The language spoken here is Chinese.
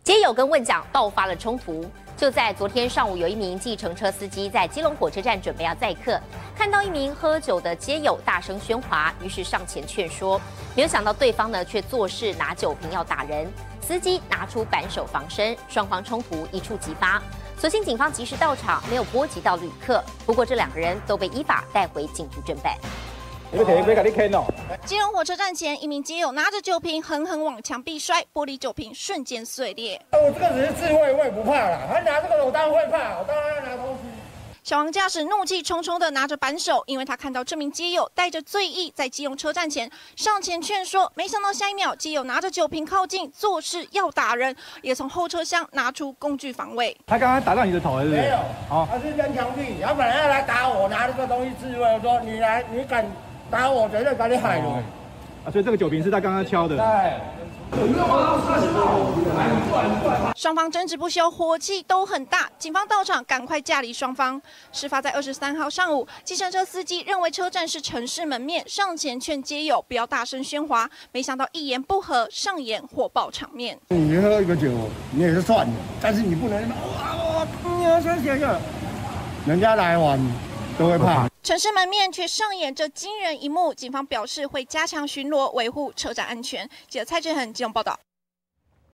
街友跟问讲爆发了冲突。就在昨天上午，有一名计程车司机在基隆火车站准备要载客，看到一名喝酒的街友大声喧哗，于是上前劝说，没有想到对方呢却作势拿酒瓶要打人，司机拿出扳手防身，双方冲突一触即发。所幸警方及时到场，没有波及到旅客。不过这2个人都被依法带回警局侦办。 基隆火车站前，一名街友拿着酒瓶狠狠往墙壁摔，玻璃酒瓶瞬间碎裂。 我这个只是智慧，我也不怕啦。他拿这个我当然会怕，我当然要拿东西。 小王驾驶怒气冲冲的拿着扳手，因为他看到这名街友带着醉意在基隆车站前上前劝说，没想到下一秒街友拿着酒瓶靠近，作势要打人，也从后车厢拿出工具防卫。 他刚刚打到你的头，是不是？ 没有，他是扔墙壁，他本来要来打我，拿这个东西自卫，我说你来，你敢打我，绝对把你害了。 所以这个酒瓶是他刚刚敲的。 对。 双方争执不休，火气都很大。警方到场，赶快架离双方。事发在23号上午，计程车司机认为车站是城市门面，上前劝街友不要大声喧哗，没想到一言不合，上演火爆场面。 你喝一个酒，你也是算了，但是你不能人家来玩都会怕。 城市门面却上演这惊人一幕，警方表示会加强巡逻，维护车站安全。记者蔡志恒基隆报道。